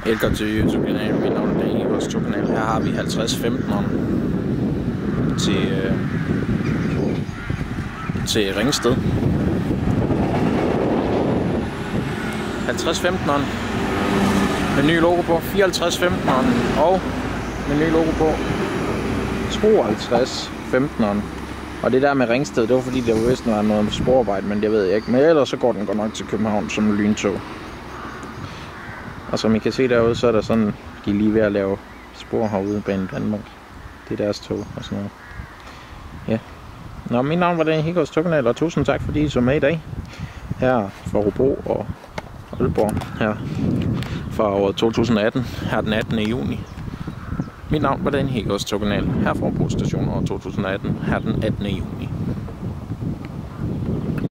Velkommen til YouTube-kanalen. Mit navn er Hegårds kanal. Her har vi 50-15'eren til Ringsted. 50-15'eren med ny logo på, 54-15'eren og med ny logo på 52-15'eren. Og det der med Ringsted, det var fordi der var vist noget sporarbejde, men det ved jeg ikke. Men ellers så går den godt nok til København som en lyntog. Og som I kan se derude, så er der sådan, de er lige ved at lave spor herude i Banen Danmark. Det er deres tog og sådan noget. Ja. Nå, mit navn var Daniel Hegårds kanal, og tusind tak fordi I så med i dag. Her fra Hobro og Aalborg, her fra året 2018, her den 18. juni. Mit navn var Daniel Hegårds kanal, her fra Hobro station år 2018, her den 18. juni.